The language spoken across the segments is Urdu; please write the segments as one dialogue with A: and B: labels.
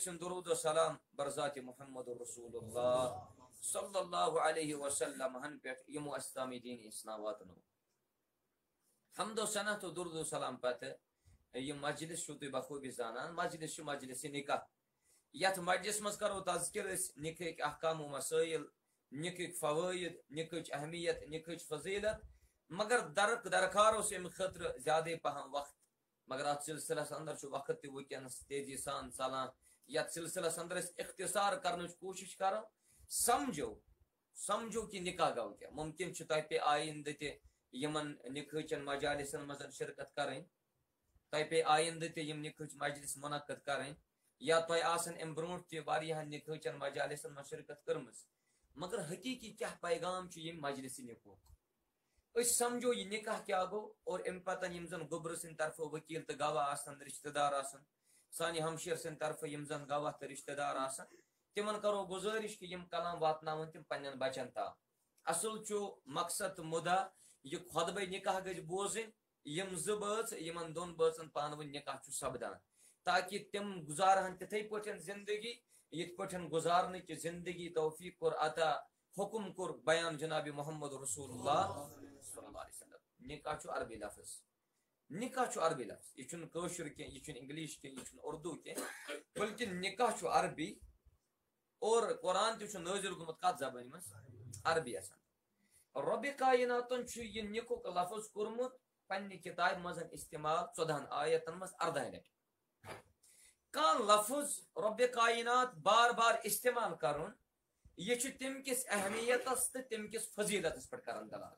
A: گژھن درود و سلام برذات محمد رسول اللہ صلی اللہ علیہ وسلم ہن پہ یمو اسلامی دین اسلام واتنو حمد و ثنا تو درود و سلام پتہ یہ مجلس چھو تھی بخوبی زانان مجلس چھو مجلس نکاح یت مجلس مز کرو تذکر نکاح احکام و مسائل نکاح فوائد نکاح اہمیت نکاح فضیلت مگر درکار اس ام خطر زیادہ پہم وقت مگر ات سلسلس اندر چھو وقت تہ ونکس تیزی سان ژلان یت سلسلس اندر اختصار کرنچ کوشش کرو سمجھو کہ نکاح گو کیا ممکن چھ تہ پہ آئندہ تہ یمن نکاح چن مجالسن مز شرکت کریں تہ پہ آئندہ تہ یم نکاح مجلس منعقد کریں یا تہ آسن ام برونٹ تہ واریاہ نکاح چن مجالسن مز شرکت کرمز مگر حقیقی کیا پیغام چھ یم مجلس نکاح اس سمجھو یہ نکاح کیا گو اور ام پتہ یم زن گوبر سن طرف وکیل تو گواہ آسن رشتہ دار آسن سانی ہمشیر سن طرف یم زن گواہ تو رشتہ دار آسن تمن کرو گزارش کہ یم کلام واتناون تم پنن بچن تا اصل چو مقصد مدعا یہ خطبہ نکاح گژھِ بوزن یم زبٲژ یمن دون بٲژن پانہٕ نکاح چھ سپدان تاکہ تم گزارہن تتھے پٲٹھۍ زندگی یتھ پٲٹھۍ گزارنٕچ زندگی توفیق کور عطا حکم کور بیان جناب محمد رسول اللہ صلی اللہ علیہ وسلم نکاح چھ عربی لفظ نکاح چھ عربی لفظ یہ چھن کٲشُر کینٛہہ یہ چھن انگلش کینٛہہ یہ چھن اردو کینٛہہ بلکہ نکاح چھ عربی اور قرآن تہ چھ نازل گومت کتھ زبانہِ منٛز عربی آسان رب کائناتن چھ یہ نکاح لفظ کورمت پنہ کتاب مز استعمال 14 آیتن مز 14 لٹ کان لفظ رب کائنات بار بار استعمال کرن یہ چھ تم کس اہمیتس تو تم کس فضیلتس پر کرن دلال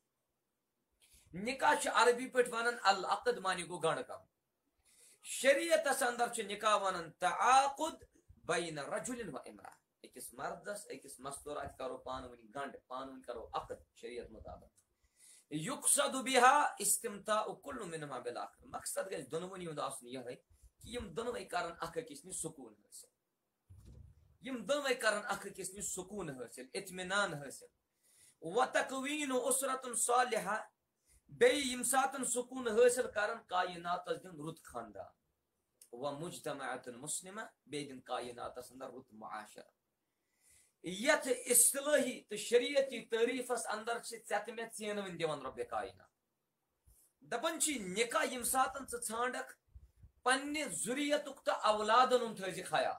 A: نکاح چھ عربی پٹ ونن العقد معنی گو گنڈ کم شریعتس اندر چھ نکاح ونن تعاقد بین رجل و امرأة اکس مردس اکس مستورات کرو پانونی گنڈ پانونی کرو عقد شریعت مطابق یقصد بها استمتاع كل منهما بالاخر مقصد گژھِ دونونی ہُنٛد آسُن یِہوٚے کہ یم دونوے کرن اکھ أکِس نِش سکون حٲصِل یم دونوے کرن اکھ أکِس نِش سکون حٲصِل اطمینان حٲصِل وتقوین اسرۃ صالحہ بیٚیہِ ییٚمہِ ساتن سکون حٲصِل کرن کائناتس دِن رُت خاندان ومجتمعۃ مسلمہ بیٚیہِ دِن کائناتس اندر رُت معاشرہ یتھ اصطلاحی تو شریعتی تعریفس اندر ژےٚ تہٕ مےٚ ژینوٕنۍ دِوان رۄبِ کائنات دپان چھ نکاح ییٚمہِ ساتن ژٕ ژھانڈکھ پننہِ ذُریتُک تہٕ اولادن ہُنٛد تھٲیزِ خیال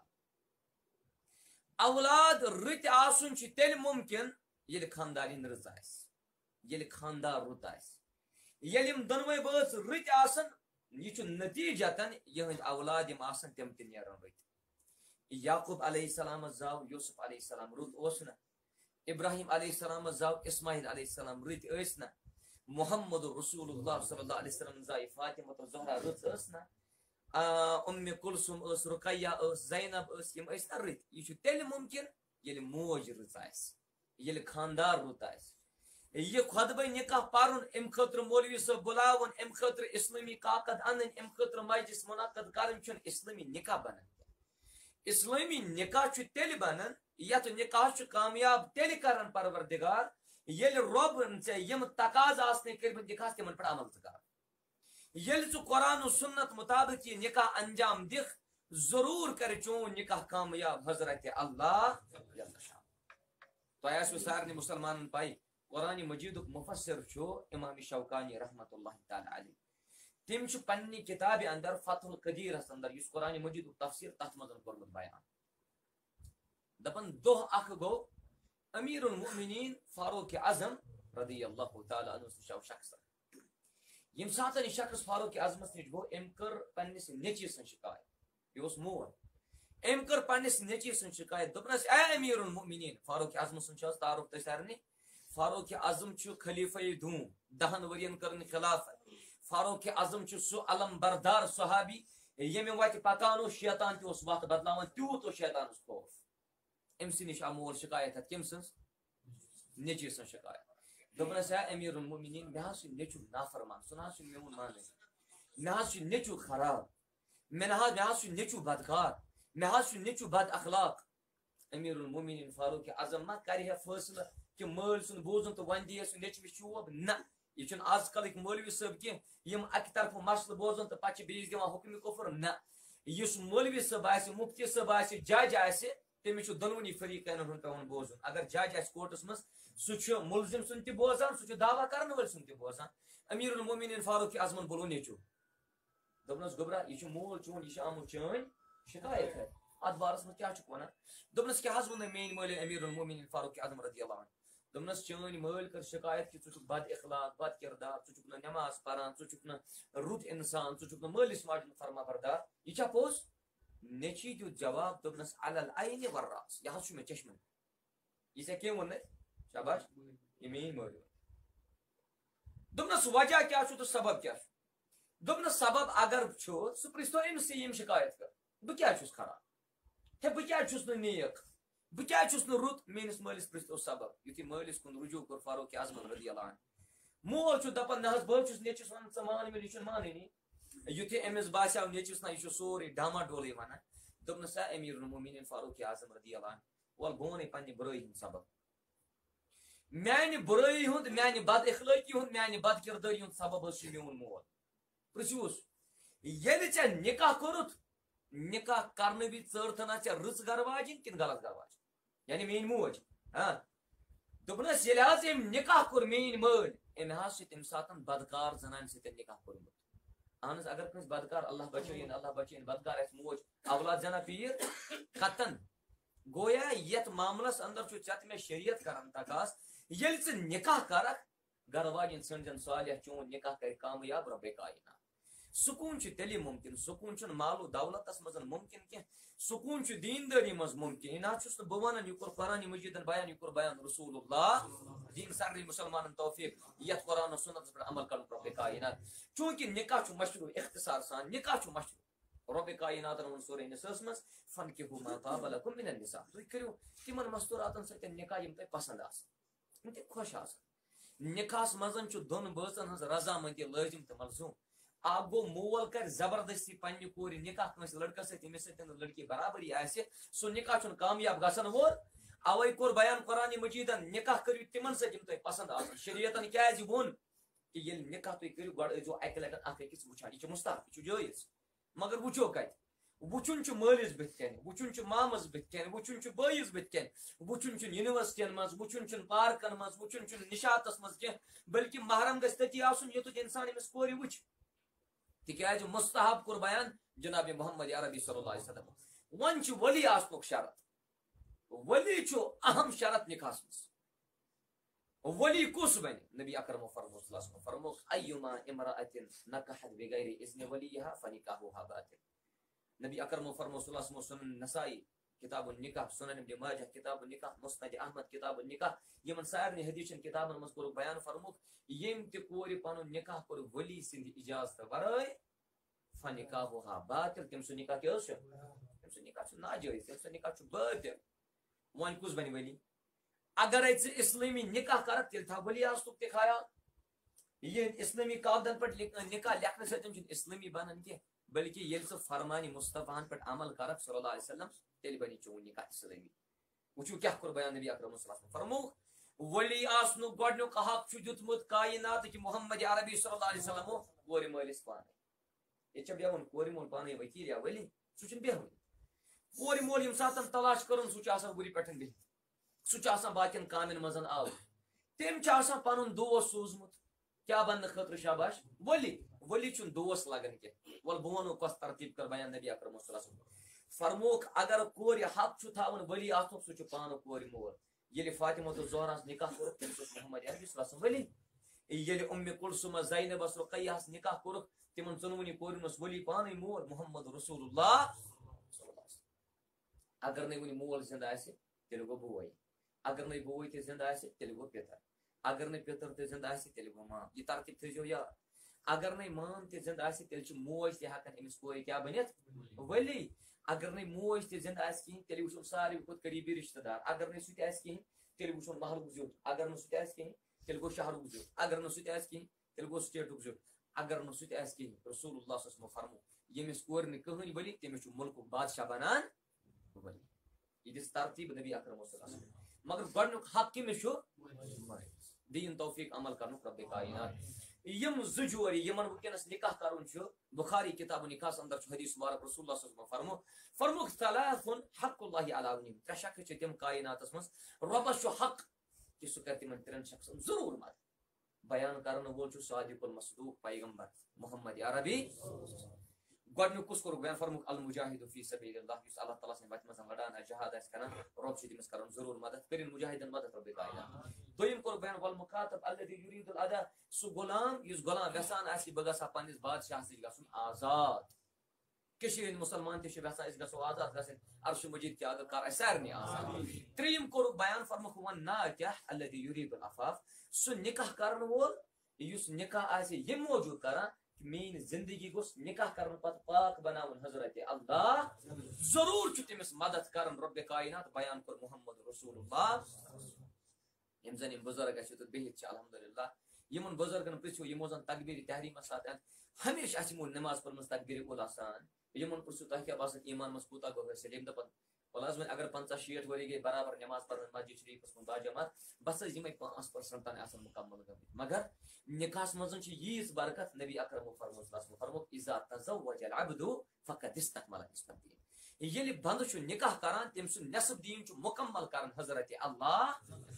A: اولاد رٕتۍ آسُن چھُ تیٚلہِ ممکن ییٚلہِ خاندارِنۍ رٕژ آسہِ ییٚلہِ خاندار رُت آسہِ ییٚلہِ یِم دۄنوے بٲژ رٕتۍ آسن یہ چھُ نتیجتن یِہنٛدۍ اولاد یِم آسن تِم تہِ نیرن رٕتۍ یعقوب علیہ السلام زاو یوسف علیہ السلام رُت اوس نا ابراہیم علیہ السلام زاو اسماعیل علیہ السلام رٕتۍ ٲسۍ نا محمد رسول اللہ صلی اللہ علیہ وسلم زاے فاطمہ زہرا رٕژ ٲس نا ام کلثوم ٲس رقیہ ٲس زینب ٲس یم ٲسۍ نا رٕتۍ یہ چھُ تیٚلہِ ممکن ییٚلہِ موج رٕژ آسہِ ییٚلہِ خاندار رُت آسہِ یہ خطبہ نکاح پرن ام خاطر مولوی صاحب بلاون ام خاطر اسلامی کاکد انن ام خاطر مجلس منعقد کرن چھُنہٕ اسلامی نکاح بنان اسلامی نکاح چھ تیٚلہِ بنان یتھ نکاح چھ کامیاب تیٚلہِ کرن پروردگار ییٚلہِ رۄب ژےٚ یم تقاض آسنے کٔرمٕتۍ دِکھاس تمن پٮ۪ٹھ عمل ژٕ کر ییٚلہِ ژٕ قرآن و سنت مطابق یہ نکاح انجام دکھ ضرور کر چون نکاح کامیاب حضرت اللہ جل شان تۄہہِ آسوٕ سارنٕے مسلمانن پاے قرآن مجید مفسر چھُ امام شوکانی رحمۃ اللہ تعالی علیہ تم چھ پنہ کتاب اندر فتح القدیرس اندر اس قرآن مجید تفسیر تتھ مز کورمت بیان دپن دۄہ اکھ گو امیر المؤمنین فاروق اعظم رضی اللہ تعالی عنہ شخص یم ساتن یہ شخص فاروق اعظمس نش گو ام کر پنس نیچی سن شکایت یہ اوس مول ام کر پنس نیچی سن شکایت دپنس اے امیر المؤمنین فاروق اعظم سن چھ تعارف تہ سارنٕے فاروق اعظم چھ خلیفہ دوم 10 ورین کرن خلافت فاروق اعظم چھ سو علم بردار صحابی یمہ وتہ پکان اوس شیطان تہ اوس وقت بدلاوان تیوت اوس شیطانس خوف ام سی نش مول شکایت کم سن نیچی سن شکایت دپنس ہے امیر المؤمنین مے حظ نیچو نافرمان سہ نہ حظ میون مان مے حظ نیچو خراب مے حظ نیچو بدکار مے حظ نیچو بد اخلاق امیر المؤمنین فاروق اعظم ما کرِ ہے فیصلہ کہ مل سن بوزن تو ون دی نیچوس شوب نہ یہ چھن آج کل مولوی صاحب کی یم اکہ طرف مسئلہ بوزن تو پتہ بیس دِوان حکم کفر نہ یس مولوی صاحب آسہِ مفتی صاحب آسہِ جج آسہِ تٔمِس چھُ دۄنوٕنی فریقین ہُنٛد پیوان بوزُن اگر جج آسہِ کوٹس منٛز سُہ چھُ مُلزِم سُنٛد تہِ بوزان سُہ چھُ دعوا کرن وٲلۍ سُنٛد تہِ بوزان امیر المومنین فاروق اعظمن بولو نیچو دوٚپنس گوٚبرا یہِ چھُ مول چون یہِ چھُ آمُت چٲنۍ شکایت ہے اتھ بارس منٛز کیٛاہ چھُکھ ونان دوٚپنس کیٛاہ حظ ووٚنُے میٲنۍ مٲلۍ امیر المومنین فاروق اعظم رضی اللہ عنہ دوٚپنس چٲنۍ مٲلۍ کٔر شکایت کہِ ژٕ چھُکھ بد اخلاق بد کردار ژٕ چھُکھ نہٕ نٮ۪ماز پران ژٕ چھُکھ نہٕ رُت انسان ژٕ چھُکھ نہٕ مٲلِس ماجہِ ہُنٛد فرما بردار یہِ چھا پوٚز نیچی دیُت جواب دوٚپنس علل عینِ والراس یہِ حظ چھُ مےٚ چشمن یہِ ژےٚ کیٚم ووٚن شاباش یہِ میٲنۍ مٲلۍ ووٚن دوٚپنس وجہ کیٛاہ چھُ تہٕ سبب کیٛاہ چھُ دوٚپنس سبب اگر چھُ سُہ پرٛژھتو أمسٕے ییٚمۍ شکایت کٔر بہٕ کیٛازِ چھُس خراب ہے بہٕ کیٛازِ چھُس نہٕ نیک بہٕ کیٛازِ چھُس نہٕ رُت میٲنِس مٲلِس پرٛژھتو سبب یُتھُے مٲلِس کُن رجوع کوٚر فاروق اعظمن رضی اللہ عنہ مول چھُ دپان نہ حظ بہٕ چھُس نیچوِس ونان ژٕ مان مےٚ یہِ چھُنہٕ مانٲنی یُتھُے أمِس باسیو نیچوِس نہ یہِ چھُ سورُے ڈاما ڈولٕے ونان دوٚپنس سا امیر المومنین فاروق اعظم رضی اللہ عنہ وَلہٕ بہٕ وَنَے پننہِ برٲیی ہُنٛد سبب میانہِ برٲیی ہُنٛد میانہِ بد اخلٲقی ہُنٛد میانہِ بد کردٲری ہُنٛد سبب حظ چھُ میون مول پرٛژھِوُس ییٚلہِ ژےٚ نکاح کوٚرُتھ نکاح کرنہٕ وِزِ ژٲرتھنا ژےٚ رٕژ گرٕ واجِنۍ کِنہٕ غلط گرٕ واجِنۍ یعنی میٲنۍ موج ہاں دوٚپنس ییٚلہِ حظ أمۍ نکاح کوٚر میٲنۍ مٲلۍ أمۍ حظ چھِ تمہِ ساتہٕ بدکار زنانہِ سۭتۍ نکاح کوٚرمُت اہن حظ اگر کٲنٛسہِ بدکار اللہ بچٲیِن بدکار آسہِ موج اولاد زنا پیٖر ختن گویا یتھ معاملس اندر چھُ ژےٚ تہٕ مےٚ شریعت کران تقاض ییٚلہِ ژٕ نکاح کرکھ گرٕ واجٮ۪ن ژھٕنزن صالح چون نکاح کرِ کامیاب رۄبے کاینات سکوٗن چھُ تیٚلہِ مُمکِن سکوٗن چھُنہٕ مالو دولتس منٛز مُمکِن کینٛہہ سکوٗن چھُ دیٖندٲری منٛز مُمکِن یہِ نہ حظ چھُس نہٕ بہٕ ونان یہِ کوٚر قرآنِ مجیٖدن بیان یہِ کوٚر بیان رسول اللہ دیٖن سارنٕے مُسلمانن توفیٖق یتھ قرآن و سُنتس پٮ۪ٹھ عمل کرُن رۄبے کاینات چوٗنٛکہِ نکاح چھُ مشروع اختصار سان نکاح چھُ مشروع رۄبے کایناتن ووٚن سورے نِساہس منٛز فنکِحوٗ ما طاب لکم من النساء تُہۍ کٔرِو تِمن مستوٗراتن سۭتۍ نکاح یِم تۄہہِ پسنٛد آسن یِم تۄہہِ خۄش آسن نکاحس منٛز چھُ دۄن بٲژن ہٕنٛز رضامندی لٲزِم تہٕ ملزوٗم اکھ گوٚو مول کرِ زبردستی پننہِ کورِ نکاح کٲنٛسہِ لڑکس سۭتۍ ییٚمِس سۭتۍ نہٕ لڑکی برابری آسہِ سُہ نکاح چھُنہٕ کامیاب گژھن وول اوے کوٚر بیان قرآنِ مجیٖدن نکاح کٔرِو تِمن سۭتۍ یِم تۄہہِ پسنٛد آسن شریعتن کیازِ ووٚن کہِ ییٚلہِ نکاح تُہۍ کٔرِو گۄڈٕ ٲسۍزیو اکہِ لٹہِ اکھ أکِس وٕچھان یہِ چھُ مُستحب یہِ چھُ جٲیز مگر وٕچھو کتہِ وٕچھُن چھُ مٲلِس بٕتھِ کَنہِ وٕچھُن چھُ مامس بٕتھِ کَنہِ وٕچھُن چھُ بٲیِس بٕتھِ کَنہِ وٕچھُن چھُنہٕ یونیورسٹین منٛز وٕچھُن چھُنہٕ پارکن منٛز وٕچھُن چھُنہٕ نِشاتس منٛز کینٛہہ بٔلکہِ محرم گژھِ تٔتی آسُن یوٚتُتھ انسان أمِس کورِ وٕچھِ تِکیازِ مستحب کوٚر بیان جناب محمد عربی صلی اللہ علیہ وسلم وۄنۍ چھُ ؤلی آسنُک شرط ؤلی چھُ اہم شرط نکاحس منٛز ولی کُس بنہِ نبی اکرم فرمووُکھ ایما امرأة نکحت بغیر اذن ولیہا فنکاحها باطل نبی اکرم فرمو صلی اللہ علیہ وسلم سنن نسائی کتاب النکاح سنن ابن ماجہ کتاب النکاح مسند احمد کتاب النکاح یمن سارنٕے حدیثن کتابن منٛز کوٚرُکھ بیان فرمووُکھ ییٚمۍ تہِ کورِ پنُن نکاح کوٚر ولی سٕنٛدِ اجازتہٕ ورٲے فنکاحها باطل تٔمۍ سُنٛد نکاح کیٛاہ حظ چھُ تٔمۍ سُنٛد نکاح چھُ ناجٲیز تٔمۍ سُنٛد نکاح چھُ باطل وۄنۍ کُس بنہِ ولی اگرے ژٕ اسلٲمی نکاح کرکھ تیٚلہِ تھاو ولی آسنُک تہِ خیال یہِ اسلٲمی کاغدن پٮ۪ٹھ نکاح لیکھنہٕ سۭتۍ چھُنہٕ اسلٲمی بنان کینٛہہ بلکہ ییٚلہِ ژٕ فرمانہِ مصطفیٰ پٮ۪ٹھ عمل کرکھ صلی اللہ علیہ وسلم تیٚلہِ بنی چون نکاح اسلٲمی وٕچھو کیٛاہ کوٚر بیان نبی اکرم صلی اللہ علیہ وسلم فرمووُکھ ولی آسنُک گۄڈنیُک حق چھُ دیُتمُت کایناتٕکۍ محمد عربی صلی اللہ علیہ وسلمو کورِ مٲلِس پانے ییٚتہِ چھا بیہوان کورِ مول پانے وکیٖل یا ولی سُہ چھُنہٕ بیہوان کورِ مول ییٚمہِ ساتہٕ تلاش کرُن سُہ چھُ آسان وُرِ پٮ۪ٹھ بِہِتھ سُہ چھُ آسان باقین کامین منٛز آوُر تٔمۍ چھُ آسان پنُن دوس سوٗزمُت کیٛاہ بننہٕ خٲطرٕ شاباش ولی چھُنہٕ دوس لگان کینٛہہ وَلہٕ بہٕ ونو کۄس ترتیٖب کٔر بیان نبی اکرم صلی اللہ علیہ وسلم فرمووُکھ اگر کورِ حق چھُ تھاوُن ولی آسنُک سُہ چھُ پانہٕ کورِ مول ییٚلہِ فاطمہ تہٕ زہراہس نکاح کوٚرُکھ تٔمِس اوس محمد عربی صلی اللہ علیہ وسلم ولی ییٚلہِ اُمہِ کُلثومس زینبس رُقیہس نکاح کوٚرُکھ تِمن ژۄنوٕنی کورٮ۪ن اوس ولی پانے مول محمد رسول اللہ صلی اللہ علیہ وسلم اگر نہٕ وُنہِ مول زندٕ آسہِ تیٚلہِ گوٚو بوے اگر نہٕ بوے تہِ زندٕ آسہِ تیٚلہِ گوٚو پِتر اگر نہٕ پِتر تہِ زندٕ آسہِ تیٚلہِ گوٚو مام یہِ ترتیٖب تھٲیزیو یاد اگر نہٕ مام تہِ زندٕ آسہِ تیٚلہِ چھِ موج تہِ ہٮ۪کان أمِس کورِ کیٛاہ بٔنِتھ ولی اگر نہٕ موج تہِ زندٕ آسہِ کِہیٖنۍ تیٚلہِ وٕچھُن ساروی کھۄتہٕ قریٖبی رشتہٕ دار اگر نہٕ سُہ تہِ آسہِ کِہیٖنۍ تیٚلہِ وٕچھُن محلُک زیُٹھ اگر نہٕ سُہ تہِ آسہِ کِہیٖنۍ تیٚلہِ گوٚو شہرُک زیُٹھ اگر نہٕ سُہ تہِ آسہِ کِہیٖنۍ تیٚلہِ گوٚو سٹیٹُک زیُٹھ اگر نہٕ سُہ تہِ آسہِ کِہیٖنۍ رسول اللہ صلی اللہ علیہ وسلم فرمو ییٚمِس کورِ نہٕ کٕہٕنۍ ولی تٔمِس چھُ مُلکُک بادشاہ بنان ولی یہِ دِژ ترتیٖب نبی اکرم صلی اللہ علیہ وسلم مگر گۄڈنیُک حق کٔمِس چھُ دیٖن توفیٖق عمل کرنُک رۄبِ کاینات یم زجوری یمن ونکس نکاح کرن بخاری کتاب نکاح اندر حدیث مبارک رسول اللہ صلی اللہ علیہ وسلم فرموک ثلاث حق اللہ علی ترے شخص تم کائنات مز ربس حق کہ سہ کر تمن ترین شخصن ضرور مد بیان کرن وول صادق المصدوق پیغمبر محمد عربی گۄڈنیُک کُس کوٚرُکھ بیان فرموک المجاہد فی سبیل اللہ یُس اللہ تعالیٰ سٕنٛدِ وتہِ منٛز لڑان آسہِ جہاد آسہِ کران رۄب چھُ تٔمِس کران ضروٗر مدد کٔرِن مجاہدن مدد رۄبِ کائنات دوٚیِم کوٚرُکھ بیان والمُخاطب الذی یُریٖدُ الادا سُہ غلام یُس غلام یژھان آسہِ بہٕ گژھٕ ہا پننِس بادشاہس نِش گژھُن آزاد کٔشیٖرِ ہٕنٛدۍ مُسلمان تہِ چھِ یژھان أسۍ گژھو آزاد گژھٕنۍ عرشِ مجیٖد کہِ اگر کر اَسہِ سارنٕے آزاد ترٛیٚیِم کوٚرُکھ بیان فرموکھ وَن ناکح الذی یُریٖدُ العفاف سُہ نکاح کرن وول یُس نکاح آسہِ ییٚمہِ موٗجوٗب کران میٲنۍ زندگی گوٚژھ نکاح کرن پتہٕ پاک بناوُن حضرت اللہ ضروٗر چھُ تٔمِس مدد کران رۄبِ کائنات بیان کوٚر محمد رسول اللہ یم زن یم بزرگ اسہِ یوٚتَتھ بِہِتھ چھِ الحمدللہ یمن بزرگن پرژھِو یمو زن تکبیٖر تحریٖمس ساتہٕ ہمیشہ آسہِ یمو نماز پٔرمٕژ تکبیٖر اول آسان یمن پرژھِو تۄہہِ کیٛاہ باسان ایمان منٛز کوٗتاہ گوٚو حٲصِل ییٚمہِ دپن وَلہٕ حظ وۄنۍ اگر 50-60 ؤری گٔے برابر نماز پران مسجد شریفس کُن باجماعت بس حظ یِمے 5% تانۍ آسان مکمل گٔمٕتۍ مگر نکاحس منٛز چھِ ییٖژ برکت نبی اکرمو فرموک اذا تزوج العبد فقد استكمل نصف الدين ییٚلہِ بندٕ چھُ نکاح کران تٔمۍ سُنٛد نصف دیٖن چھُ مکمل کران حضرت اللہ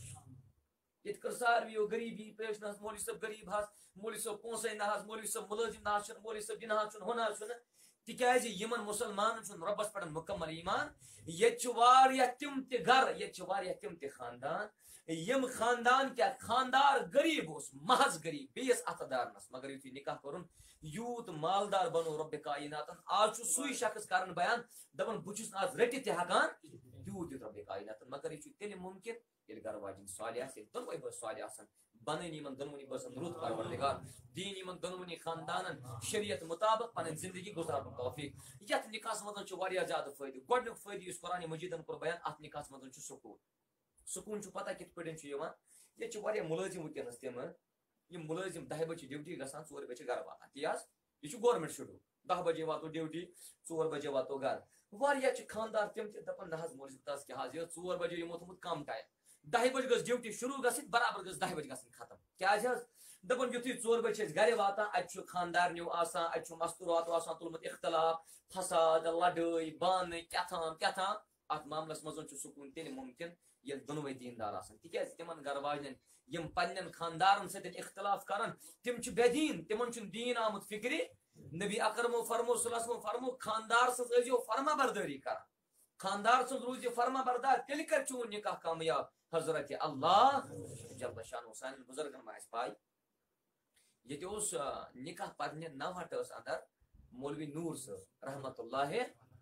A: ییٚتہِ کٔر ساروِیو غریٖبی پیش نہ حظ مولوی صٲب غریٖب حظ مولوی صٲب پونسے نہ حظ مولوی صٲب مُلٲزِم نہ حظ چھُنہٕ مولوی صٲب یہِ نہ حظ چھُنہٕ ہُہ نہ حظ چھُنہٕ تِکیازِ یِمن مُسلمانن چھُنہٕ رۄبس پٮ۪ٹھ مُکمل ایمان ییٚتہِ چھُ واریاہ تِم تہِ گرٕ ییٚتہِ چھِ واریاہ تِم تہِ خاندان یم خاندان کیا خاندار غریب اوس محض غریب بیس اتھٕ دارنس مگر یُتھُے نکاح کوٚرُن یوٗت مالدار بنو رۄبِ کائناتن آز چھُ سُے شخص کران بیان دپان بہٕ چھُس نہٕ آز رٔٹِتھ تہِ ہٮ۪کان تیوٗت دیُت رۄبِ کائناتن مگر یہِ چھُ تیٚلہِ مُمکِن ییٚلہِ گرٕ واجٮ۪ن صالح آسہِ ییٚلہِ دۄنوَے بٲژ صالح آسن بنٲنی یِمن دۄنوٕنی بٲژن رُت پروردگار دیٖن یِمن دۄنوٕنی خاندانن شریعت مطابق پنٕنۍ زندگی گُزارنُک توفیٖق یتھ نکاحس منٛز چھُ واریاہ زیادٕ فٲیدٕ گۄڈنیُک فٲیدٕ یُس قرآنِ مجیٖدن کوٚر بیان اتھ نکاحس منٛز چھُ سکوٗن سکوٗن چھُ پتہ کِتھ پٲٹھۍ چھُ یِوان ییٚتہِ چھِ واریاہ مُلٲزِم ؤنکیٚنس تِم یِم مُلٲزِم 10 بجے ڈیوٹی گژھان 4 بجے گرٕ واتان تی حظ یہِ چھُ گورمینٹ شیڈوٗل 10 بجے واتو ڈیوٹی 4 بجے واتو گرٕ واریاہ چھِ خاندار تِم تہِ دپان نہ حظ مولوی صٲب تس کیٛاہ حظ یہِ 4 بجے یِمو تھوٚمُت کم ٹایم 10 بجے گٔژھ ڈیوٹی شروٗع گژھٕنۍ برابر گٔژھ 10 بجے گژھٕنۍ ختم کیٛازِ حظ دپان یُتھُے 4 بجے چھِ أسۍ گرِ واتان اَتہِ چھُ خاندارنیو آسان اَتہِ چھُ مستوٗراتو آسان تُلمُت اختلاف فساد لڑٲے بانہٕ کیٛاہ اتھ معاملس منٛز چھُ سکوٗن تیٚلہِ مُمکِن ییٚلہِ دۄنوَے دیٖندار آسان تِکیٛازِ تِمن گرٕ واجٮ۪ن یِم پننٮ۪ن خاندارن سۭتۍ اختلاف کران تِم چھِ بے دیٖن تِمن چھُنہٕ دیٖن آمُت فکرِ نبی اکرمو فرمو صلی اللہ علیہ وسلم فرمو خاندار سٕنٛز ٲسۍزیو فرما بردٲری کران خاندار سٕنٛز روٗزِو فرما بردار تیٚلہِ کر چون نکاح کامیاب حضرت اللہ جل شانہ سانٮ۪ن بُزرگن ما آسہِ پاے ییٚتہِ اوس نکاح پرنہِ نوہٹ ٲس اندر مولوی نوٗر صٲب رحمت اللہ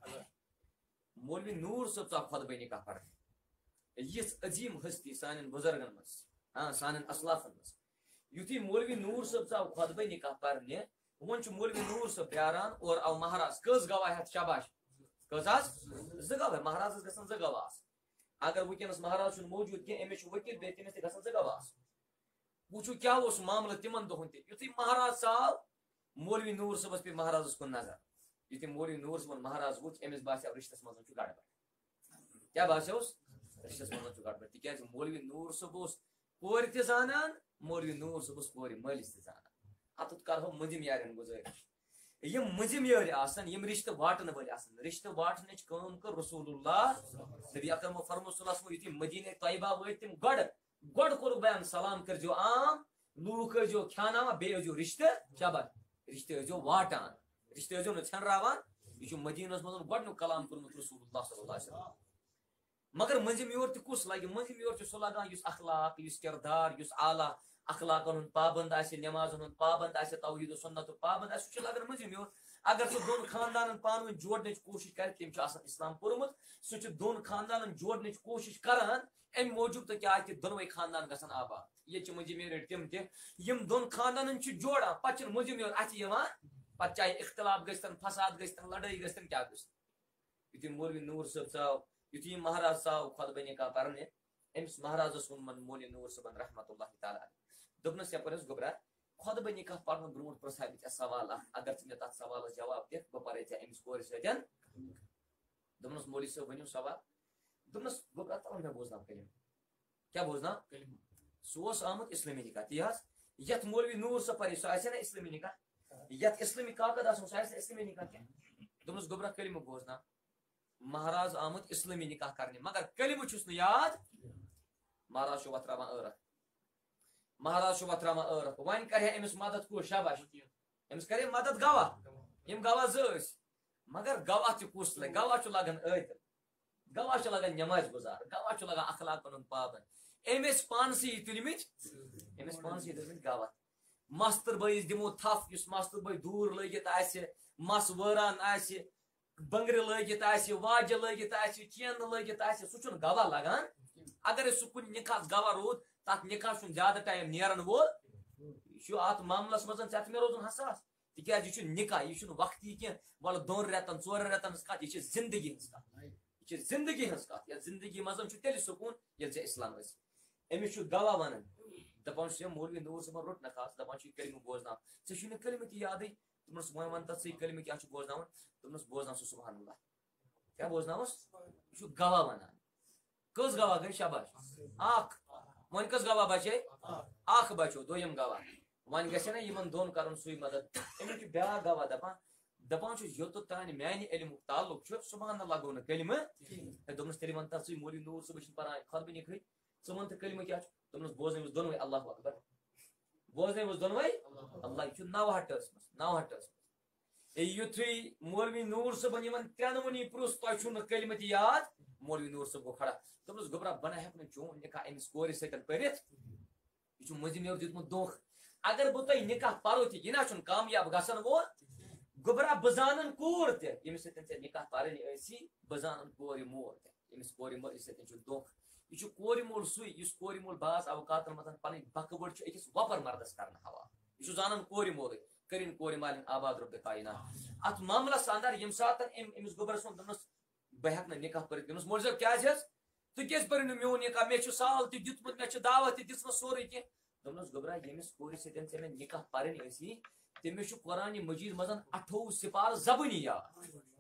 A: مولوی نوٗر صٲب ژاو خۄطبے نکاح پرنہِ یِژھ عظیٖم ہستی سانٮ۪ن بُزرگن منٛز سانٮ۪ن اسلافن منٛز یُتھُے مولوی نوٗر صٲب ژاو خۄطبے نکاح پرنہِ وۄنۍ چھُ مولوی نوٗر صٲب پیاران اورٕ آو مہراز کٔژ گواہ ہٮ۪تھ شاباش کٔژ حظ 2 گواہ مہرازس گژھن 2 گواہ آسٕنۍ اگر ونکیٚنس مہراز چھُنہٕ موٗجوٗد کینٛہہ أمِس چھُ ؤکیٖل بیٚیہِ تٔمِس تہِ گژھن 2 گواہ آسٕنۍ وٕچھو کیٛاہ اوس معاملہٕ تِمن دۄہن تہِ یُتھُے مہراز ژاو مولوی نوٗر صٲبس پیٚیہِ مہرازس کُن نظر یُتھُے مولوی نوٗر صٲبن مہراز وٕچھ أمِس باسیو رِشتس منٛز چھُ گڑبڑ کیٛاہ باسیوس رِشتس منٛز چھُ گڑبڑ تِکیٛازِ مولوی نوٗر صٲب اوس کورِ تہِ زانان مولوی نوٗر صٲب اوس کورِ مٲلِس تہِ زانان اتُتھ کرہو مٔنٛزِم یارٮ۪ن گُزٲرِش یِم مٔنٛزِم یٲرۍ آسان یِم رِشتہٕ واٹن وٲلۍ آسان رِشتہٕ واٹنٕچ کٲم کٔر رسول اللہ نبی اکرمو فرمو صلی اللہ علیہ وسلم یُتھُے مدیٖنہ طیبہ وٲتۍ تِم گۄڈٕ کوٚرُکھ بیان سلام کٔرۍزیو عام لوٗکھ ٲسۍزیو کھیٛاناوان بیٚیہِ ٲسۍزیو رِشتہٕ شاباش رِشتہٕ ٲسۍزیو واٹان رِشتہٕ ٲسۍزیو نہٕ ژھٮ۪نراوان یہِ چھُ مدیٖنس منٛز گۄڈنیُک کلام کوٚرمُت رسول اللہ صلی اللہ علیہ وسلم مگر مٔنٛزِم یور تہِ کُس لگہِ مٔنٛزِم یور چھُ سُہ لگان یُس اخلاق یُس کردار یُس اعلیٰ اخلاقن ہُنٛد پابنٛد آسہِ نٮ۪مازن ہُنٛد پابنٛد آسہِ توحیٖد و سُنتُک پابنٛد آسہِ سُہ چھُ لگان مٔنٛزِم یور اگر سُہ 2 خاندانن پانہٕ ؤنۍ جوڑنٕچ کوٗشش کرِ تٔمۍ چھُ آسان اسلام پوٚرمُت سُہ چھُ 2 خاندانن جوڑنٕچ کوٗشش کران امہِ موٗجوٗب تہٕ کیٛازِ کہِ دۄنوَے خاندان گژھن آباد ییٚتہِ چھِ مٔنٛزِم یور تِم تہِ یِم 2 خاندانن چھِ جوڑان پتہٕ چھِنہٕ مٔنٛزِم یور اَتھِ یِوان پتہٕ چاہے اختلاف گٔژھتن فساد گٔژھتن لڑٲے گٔژھتن کیٛاہ گٔژھتن یُتھُے مولوی نوٗر صٲب ژاو یُتھُے یہِ مہراز ژاو خۄطبے نکاح پرنہِ أمِس مہرازس ووٚنمن مولوی نوٗر صٲبن رحمت اللہ تعالیٰ دوٚپنس یپٲرۍ حظ گوٚبرا خۄطبے نکاح پرنہٕ برونٛٹھ پرژھاے بہٕ ژےٚ سوال اکھ اگر ژٕ مےٚ تتھ سوالس جواب دِکھ بہٕ پرے ژےٚ أمِس کورِ سۭتۍ دوٚپنس مولوی صٲب ؤنِو سوال دوٚپنس گوٚبرا تل مےٚ بوزناو کلمہٕ کیٛاہ بوزناو سُہ اوس آمُت اسلٲمی نکاح تی حظ یت مولوی نور سا پری سو آسے نا اسلامی نکاح یت اسلامی کاکد آسن سو آسے اسلامی نکاح کیا دوپنس گوبرا کلمہ بوزنا مہراز آمد اسلامی نکاح کرنے مگر کلمہ چھس نہ یاد مہراز چھُ وتراوان ٲرکھ مہراز چھُ وتراوان ٲرکھ وۄنۍ کرِ ہے أمِس مدد کُس شاباش أمِس کرِ ہے مدد گواہ یِم گواہ زٕ ٲسۍ مگر گواہ تہِ کُس لگہِ گواہ چھُ لگان عٲدِل گواہ چھُ لگان نٮ۪مازِ گُزار گواہ چھُ لگان اخلاق پنُن پابنٛد أمِس پانسٕے تُلمٕتۍ أمِس پانسٕے تُلمٕتۍ گواہ ماستٕر بٲیِس دِمو تھپھ یُس ماستٕر بٲے دوٗر لٲگِتھ آسہِ مس وٲران آسہِ بنگرِ لٲگِتھ آسہِ واجہِ لٲگِتھ آسہِ چینہٕ لٲگِتھ آسہِ سُہ چھُنہٕ گواہ لگان اگر سُہ کُنہِ نِکاحس گواہ روٗد تتھ نِکاح چھُنہٕ زیادٕ ٹایم نیرن وول یہِ چھُ اتھ معاملس منٛز ژےٚ تہٕ مےٚ روزُن حساس تِکیازِ یہِ چھُ نِکاح یہِ چھُنہٕ وقتی کینٛہہ وَلہٕ 2 رٮ۪تن 4 رٮ۪تن ہٕنٛز کتھ یہِ چھِ زندگی ہٕنٛز کتھ یہِ چھِ زندگی ہٕنٛز کتھ یتھ زندگی منٛز چھُ تیٚلہِ سکوٗن ییٚلہِ ژےٚ اسلام ٲسۍ أمِس چھُ گواہ ونان دپان چھُس مولوی نوٗر صٲبن روٚٹ نہ خاص دپان چھُ یہِ کلمہٕ بوزناو ژےٚ چھُے نہٕ کلمہٕ تہِ یادٕے دوٚپنس وۄنۍ وَن تتھ ژٕ کلمہٕ کیٛاہ چھُ بوزناوُن دوٚپنس بوزناو سُہ سبحان اللہ کیٛاہ بوزناوس یہِ چھُ گواہ ونان کٔژ گواہ گٔے شاباش اکھ وۄنۍ کٔژ گواہ بچے اکھ بچو دوٚیِم گواہ وۄنۍ گژھِ نا یِمن دۄن کرُن سُے مدد أمِس چھُ بیٛاکھ گواہ دپان چھُس یوٚتتھ تانۍ میانہِ علمُک تعلق چھُ سبحان اللہ گوٚو نہٕ کلمہٕ دوٚپنس تیٚلہِ وَن تتھ ژٕے مولوی نوٗر صٲبٕے چھُنہٕ پران خطبہٕ کھٔتۍ ژٕ وَن تہٕ کلمہٕ کیٛاہ چھُ دوٚپنس بوزنٲوِس دۄنوے اللہ اکبر بوزنٲوِس دۄنوے اللہ یہِ چھُ 9 منٛز یُتھُے مولوی نوٗر صٲبن یِمن ترٛٮ۪نؤنی پرُژھ تۄہہِ چھُو نہٕ کلمہٕ تہِ یاد مولوی نوٗر صٲب گوٚو کھڑا دوٚپنس گوبرا بہٕ نہ ہٮ۪کہٕ نہٕ چون نِکاح أمِس کورِ سۭتۍ پٔرِتھ یہِ چھُ مٔنٛزِم یورٕ دیُتمُت دھوکہٕ اگر بہٕ تۄہہِ نِکاح پرو تہِ یہِ نہ چھُنہٕ کامیاب گژھن وول گوبرا بہٕ زانن کوٗر تہِ ییٚمِس سۭتۍ ژےٚ نِکاح پرٕنۍ ٲسی بہٕ زانن کورِ مول تہِ أمِس کورِ مٲلِس سۭتۍ چھُ دھوکہٕ یہِ چھُ کورِ مول سُے یُس کورِ مول بعض اوقاتن منٛز پنٕنۍ بکہٕ وٕڑ چھُ أکِس وۄپر مردس کرنہٕ حوالہٕ یہِ چھُ زانان کورِ مولٕے کٔرِنۍ کورِ مالِنۍ آباد رۄبہِ کاینات اتھ معاملس اندر ییٚمہِ ساتہٕ أمِس گوبرس ووٚن دوٚپنس بہٕ ہٮ۪کہٕ نہٕ نِکاح پٔرِتھ دوٚپنس مولوی صٲب کیٛازِ حظ تُہۍ کیٛازِ پٔرِو نہٕ میون نِکاح مےٚ چھُ سال تہِ دیُتمُت مےٚ چھِ دعوت تہِ دِژمٕژ سورُے کینٛہہ دوٚپنس گوبرا ییٚمِس کورِ سۭتۍ ژےٚ مےٚ نِکاح پرٕنۍ ٲسی تٔمِس چھُ قرآنِ مجیٖد منٛز 28 سِپارٕ زبٲنی یاد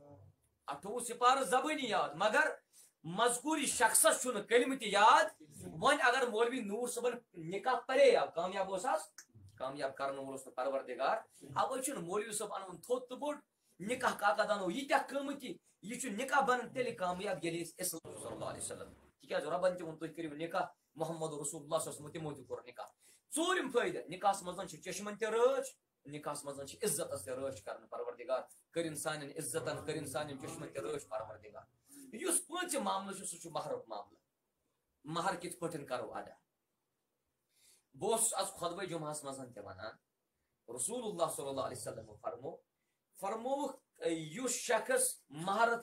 A: 28 سِپارٕ زبٲنی یاد مگر مذکوٗری شخصس چھُنہٕ کلمہٕ تہِ یاد وۄنۍ اگر مولوی نوٗر صٲبن نِکاح پرے کامیاب اوس حظ کامیاب کرن وول اوس نہٕ پروردگار اوے چھُنہٕ مولوی صٲب انوُن تھوٚد تہٕ بوٚڑ نِکاح کاکد انو ییٖتیاہ قۭمتی یہِ چھُ نِکاح بنان تیٚلہِ کامیاب ییٚلہِ أسۍ اسلام صلی اللہ علیہ وسلم تِکیٛازِ رۄبن تہِ ووٚن تُہۍ کٔرِو نِکاح محمد رسول اللہ صلی اللہ علیہ وسلم تِمو تہِ کوٚر نِکاح ژوٗرِم فٲیدٕ نِکاحس منٛز چھُ چشمن تہِ رٲچھ نِکاحس منٛز چھِ عزتس تہِ رٲچھ کران پروردگار کٔرِنۍ سانٮ۪ن عزتن کٔرِنۍ سانٮ۪ن چشمن تہِ رٲچھ پروردگار یُس پوٗنٛژِم معاملہٕ چھُ سُہ چھُ مہرُک معاملہٕ مہر کِتھ پٲٹھۍ کرو ادا بہٕ اوسُس آز خۄطبے جُمعہس منٛز تہِ ونان رسول اللہ صلی اللہ علیہ وسلم فرمووُکھ یُس شخص مہر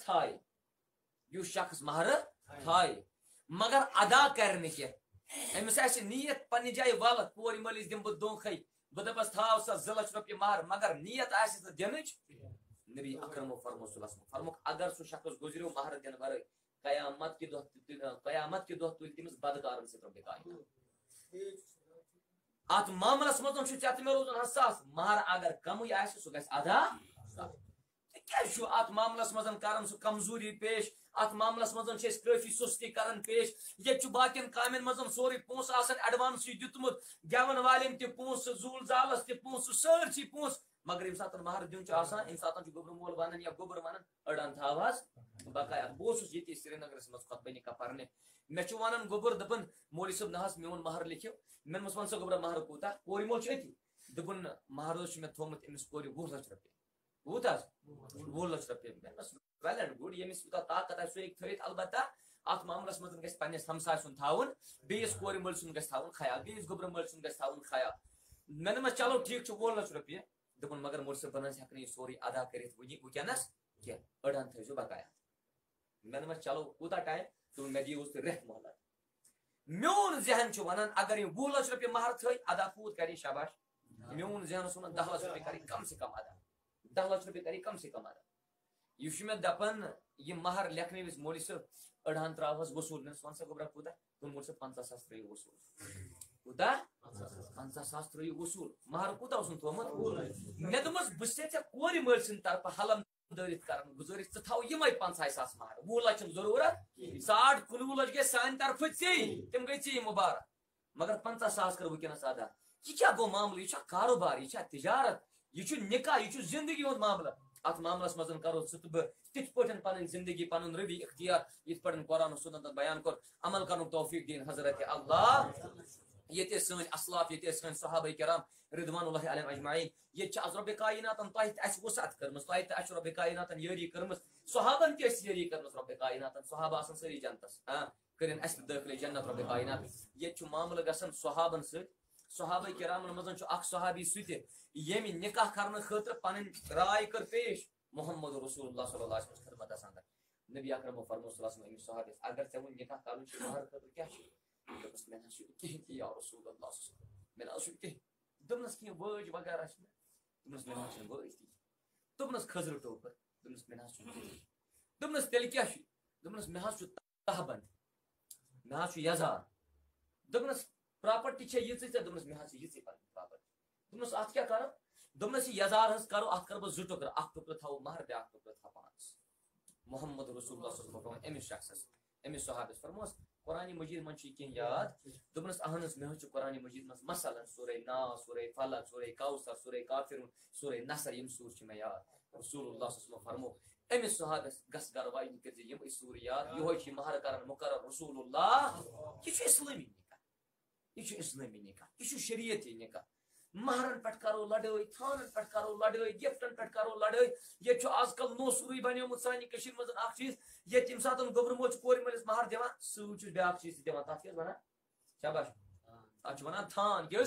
A: تھایہِ مگر ادا کرِ نہٕ کینٛہہ أمِس آسہِ نیت پننہِ جایہِ ولہٕ کورِ مٲلِس دِمہٕ بہٕ دھوکھے بہٕ دپس تھاو سا 2 لچھ رۄپیہِ مہر مگر نیت آسہِ نہٕ دِنٕچ نبی اکرمو فرمووُکھ اگر سُہ شخص گُزریو مہر دِنہٕ ورٲے قیامت کہِ دۄہ تُلہِ تٔمِس بدکارن سۭتۍ رۄبہِ کاینات اتھ معاملس منٛز چھُ ژےٚ تہٕ مےٚ روزُن حساس مہر اگر کمٕے آسہِ سُہ گژھِ ادا کیٛازِ چھُ اتھ معاملس منٛز کران سُہ کمزوری پیش اتھ معاملس منٛز چھِ أسۍ کٲفی سُستی کران پیش ییٚتہِ چھُ باقین کامین منٛز سورُے پونٛسہٕ آسان ایڈوانسٕے دیُتمُت گٮ۪ون والٮ۪ن تہِ پونٛسہٕ زوٗل زالس تہِ پونٛسہٕ سٲرسٕے پونٛسہٕ مگر ییٚمہِ ساتہٕ مہر دیُن چھُ آسان اَمہِ ساتہٕ چھُ گوٚبرٕ مول ونان یا گوٚبر ونان أڑان تھاو حظ بقایا بہٕ اوسُس ییٚتی سرینگرس منٛز خۄطبہٕ نِکاح پرنہِ مےٚ چھُ ونان گوٚبُر دپان مولوی صٲب نہ حظ میون مہر لیکھِو مےٚ دوٚپمس ون سا گوٚبرا مہر کوٗتاہ کورِ مول چھُ أتی دوٚپُن مہر حظ چھُ مےٚ تھوٚومُت أمِس کورِ 20 لچھ رۄپیہِ کوٗتاہ حظ 20 لچھ رۄپیہِ مےٚ دوٚپمس ویل اینڈ گُڈ ییٚمِس یوٗتاہ طاقت آسہِ سُہ ہیٚکہِ تھٲیِتھ البتہ اتھ معاملس منٛز گژھِ پننِس ہمساے سُنٛد تھاوُن بیٚیِس کورِ مٲلۍ سُنٛد گژھِ تھاوُن خیال بیٚیِس گوٚبرٕ مٲلۍ سُنٛد گژھِ تھاوُن خیال مےٚ دوٚپمس چلو ٹھیٖک چھُ 20 لچھ رۄپیہِ دوٚپُن مگر مولوی صٲب بہٕ نہ حظ ہٮ۪کہٕ نہٕ یہِ سورُے ادا کٔرِتھ وٕنکٮ۪نس کینٛہہ أڑہن تھٲیزیو بقایا مےٚ دوٚپمس چلو کوٗتاہ ٹایم دوٚپُن مےٚ دِیِوُس تُہۍ رٮ۪تھ مۄہلت میون ذہن چھُ ونان اگر یِم 20 لچھ رۄپیہِ مہر تھٲے ادا کوٗت کرِ شاباش میون ذہن اوس ونان 10 لچھ رۄپیہِ کرِ کم سے کم ادا 10 لچھ رۄپیہِ کرِ کم سے کم ادا یہِ چھُ مےٚ دپان یہِ مہر لیکھنہٕ وِزِ مولوی صٲب أڑہن تراوہس وصوٗل مےٚ ون سا گوٚبرا کوٗتاہ دوٚپُن مولوی صٲب 50 ساس ترٲیِو وصوٗل کوٗتاہ 50 ساس ترٲیِو وصوٗل مہر کوٗتاہ اوسُن تھوٚومُت مےٚ دوٚپمس بہٕ چھُسے ژےٚ کورِ مٲلۍ سٕنٛدِ طرفہٕ حلم دٲرِتھ کران گُزٲرِش ژٕ تھاو یِمے 50 ساس مہر 20 لچھ چھُنہٕ ضروٗرت 19.5 لچھ گٔے سانہِ طرفہٕ ژےٚ تِم گٔے ژےٚ مُبارک مگر 50 ساس کر وٕنکٮ۪نس ادا یہ کیا گو معاملہ یہ کاروبار یہ تجارت یہ نکاح یہ زندگی ہند معاملہ ات معاملس مز کرو ثہ تو تت پہ پن زندگی پن روی اختیار یت پہ قرآن و سنت بیان کور عمل کرن توفیق دین حضرت اللہ یہ سن اسلاف یہ سن صحابہ کرام رضوان اللہ علیہم اجمعین یہ از رب کائنات تہ وسعت کرم تہ رب کائنات یری کرم صحابن تہ یری کرم رب کائنات صحابہ آسن سری جنتس کرن اس داخل جنت رب کائنات یہ معاملہ گژھن صحابن ست صحابہ کرامن مزن اخ صحابی سہ یم نکاح کرنے خاطر پن رائے کر پیش محمد رسول اللہ صلی اللہ علیہ وسلم خدمت اندر نبی اکرم فرمو صلی اللہ علیہ وسلم صحابی اگر ژے ون نکاح کرن مہر خاطر کیا دپس میں نہ کہین یا رسول اللہ میں نہ کہین دپنس کی وٲج وغیرہ دپنس میں نہ وٲج تھی دپنس خضر ٹوپر دپنس میں نہ دپنس تیل کیا دپنس میں تہبند میں یزار دپنس پراپرٹی یہ دپنس میں یہ پراپرٹی دپنس ات کیا کرو دپنس یزار ہز کرو ات کر بہ زٕ ٹُکرٕ اکھ ٹُکرٕ تھاو مہر بیاکھ ٹُکرٕ تھاو پانس محمد رسول اللہ صلی اللہ علیہ وسلم امس شخصس امس صحابس فرموس قرآن مجید من کی یاد دپنس اہنس مے قرآن مجید من مثلا سورہ ناس سورہ فلق سورہ کوثر سورہ کافرون سورہ نصر یم سور چھ مے یاد رسول اللہ صلی اللہ علیہ وسلم فرمو امس صحابس گس گروائی کر یم سور یاد یہ مہر کرن مقرر رسول اللہ یہ اسلامی نکاح یہ اسلامی نکاح یہ شریعتی نکاح مہرن پہ کرو لڑائی تھانن پہ کرو لڑائی گفٹن پہ کرو لڑائی یہ آج کل نو سوری بنیومت سانہ کشیر مز اخ چیز یہ تم سات گوبر مول کور ملس مہر دان سوچ بیاکھ چیز دان تک کیا ونان شاباش تک ونان تھان کیا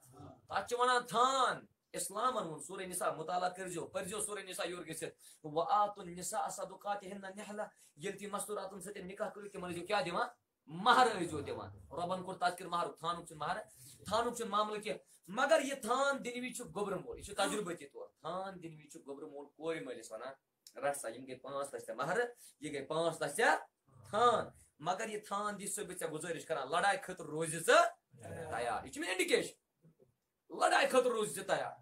A: تک ونان تھان اسلامن وون سورہ نساء مطالعہ کرجو پرجو سورہ نساء یور گژھت وآتُ النساء صدقاتهن نحلہ یل تم مستوراتن سۭتۍ نکاح کٔرِو تمن ٲسۍزیو کیا دِوان مہر ٲسۍزیو دِوان رۄبن کوٚر تذکر مہر تھانُک چھُنہٕ مہر تھانُک چھُنہٕ معاملہٕ کینٛہہ مگر یہ تھان دِنہٕ وِزِ چھُ گوبرٕ مول یہ چھُ تجربتی طور تھان دِنہٕ وِزِ چھُ گوبرٕ مول کورِ مٲلِس ونان رٹ سا یم گٔے 5 لچھ ژےٚ مہر یہ گٔے 5 لچھ ژےٚ تھان مگر یہ تھان دی سۄ بہٕ ژےٚ گُزٲرِش کران لڑائی خٲطرٕ روزِ ژٕ تیار یہ چھُ مےٚ انڈِکیشن لڑائی خٲطرٕ روزِ ژٕ تیار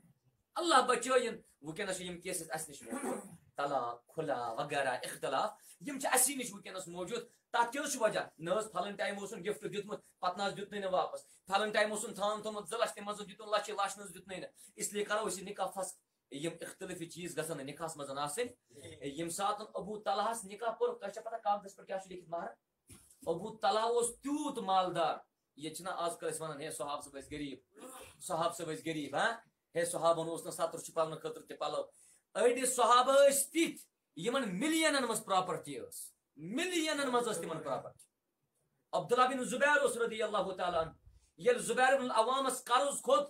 A: اللہ بچٲیِن وٕنکیٚنس چھِ یم کیسز اسہِ نِش موجود طلاق کھلا وغیرہ اختلاف یم چھِ اسی نش وٕنکیٚنس موجود تتھ کیٛاہ چھُ وجہ نہ حظ پھلن ٹایم اوسُن گفٹ دیُتمُت پتہٕ نہ حظ دیُتنٕے نہٕ واپس پھلن ٹایم اوسُن تھان تھوٚمُت 2 لچھ تمہِ منٛز دیُتُن لچھ نہ حظ دیُتنٕے نہٕ اسلیے کرو أسۍ یہِ نکاح فس یم اختلافی چیز گژھن نہٕ نکاحس منٛز آسٕنۍ ییٚمہِ ساتہٕ ابوٗ طلحس نکاح کوٚر تۄہہِ چھا پتہ کاغذس پٮ۪ٹھ کیٛاہ چھُ لیکھِتھ مہر ابوٗ طلحہ اوس تیوٗت مالدار ییٚتہِ چھِنہ آز کل أسۍ ونان ہے صحاب صٲب ٲسۍ غریٖب صحاب صٲب ٲسۍ غریٖب ہے صحابن اوس نہٕ ستر چھُپاونہٕ خٲطرٕ تہِ پلو أڑۍ صحابہ ٲسۍ تِتھۍ یمن ملینن منٛز پراپرٹی ٲس ملینن منٛز ٲس تِمن پراپرٹی عبداللہ بن زبیر اوس رضی اللہ تعالیٰ عنہ ییٚلہِ زبیر بن العوامس قرض کھوٚت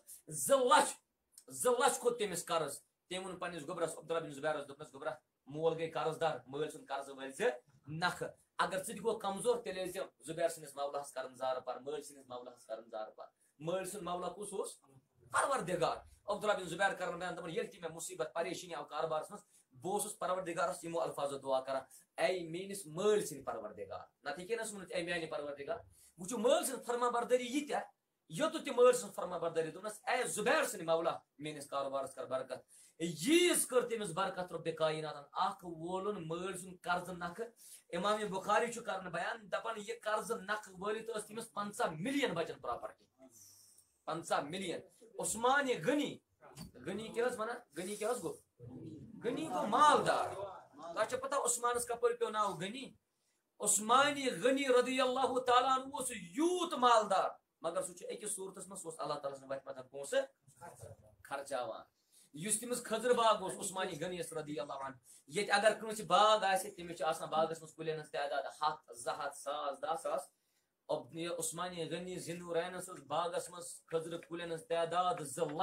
A: 2 لچھ کھوٚت تٔمِس قرض تٔمۍ ووٚن پننِس گوبرس عبداللہ بن زبیرس دوٚپنس گوبرا مول گٔے قرض دار مٲلۍ سُنٛد قرض وٲلۍ زِ نکھٕ اگر ژٕ تہِ گوٚو کمزور تیٚلہِ ٲسۍ زِ زبیر سٕنٛدِس مولہس کرن زارٕ پار مٲلۍ سٕنٛدِس مولہس کرن زارٕ پار مٲلۍ سُنٛد مولہ کُس اوس پروردگار عبداللہ بن زبیر کرن بیان دپان ییٚلہِ تہِ مےٚ مصیبت پریشٲنی آو کاربارس منٛز بہٕ اوسُس پروردگارس یِمو الفاظو دعا کران اے میٲنِس مٲلۍ سٕنٛدۍ پروردگار نتہٕ ہیٚکہِ نہٕ ؤنِتھ اے میانہِ پروردگار وٕچھِو مٲلۍ سٕنٛز فرما بردٲری ییٖتیاہ یوٚتُتھ تہِ مٲلۍ سٕنٛز فرما بردٲری دوٚپنس اے زبیر سٕنٛدۍ مولا میٲنِس کاربارس کر برکت ییٖژ کٔر تٔمِس برکت رۄبِ کایناتن اکھ وولُن مٲلۍ سُنٛد قرضہٕ نکھٕ امام بخاری چھُ کران بیان دپان یہِ قرضہٕ نکھٕ وٲلِتھ ٲس تٔمِس 50 ملین بچن پراپرٹی 50 ملین عثمان غنی غنی کیا حظ ونان غنی کیا حظ گوٚو غنی گوٚو مالدار تۄہہِ چھا پتہ عثمانس کپٲرۍ پیوٚو ناو غنی عثمان غنی رضی اللہ تعالیٰ عنہ اوس یوٗت مالدار مگر سُہ چھُ أکِس صوٗرتس منٛز سُہ اوس اللہ تعالیٰ سٕنٛدِ وتہِ منٛز پونٛسہٕ خرچاوان یُس تٔمِس خضر باغ اوس عثمانی غنیس رضی اللہ عنہ ییٚتہِ اگر کٲنٛسہِ باغ آسہِ تٔمِس چھِ آسان باغس منٛز کُلٮ۪ن ہٕنٛز تعداد 100 200 ساس 10 ساس عثمانی غنی زِنورینس ٲس باغس منٛز خضر کُلٮ۪ن ہٕنٛز تعداد 2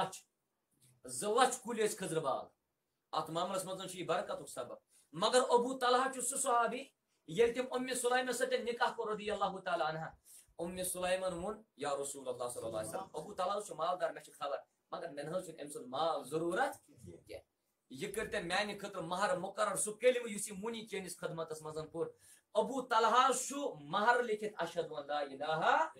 A: لچھ کُلۍ ٲسۍ خضر باغ اتھ معاملس منٛز چھُ یہِ برکتُک سبب مگر ابوٗ طلحہ چھُ سُہ صحابی ییٚلہِ تٔمۍ اُمہِ سُلایمس سۭتۍ نکاح کوٚر رضی اللہ تعالیٰ عنہا اُمہِ سُلایمن ووٚن یا رسول اللہ صلی اللہ علیہ وسلم ابوٗ طلحہ چھُ مالدار مےٚ چھِ خبر مگر مےٚ نہ حظ چھُنہٕ أمۍ سُنٛد مال ضروٗرت کینٛہہ یہ کٔرۍ تٔمۍ میانہِ خٲطرٕ مہر مقرر سُہ کلمہٕ یُس یہِ وُنی چٲنِس خدمتس منٛز پوٚر ابوٗ طلحہ چھُ مہر لیکھِتھ اشہدُ ان لا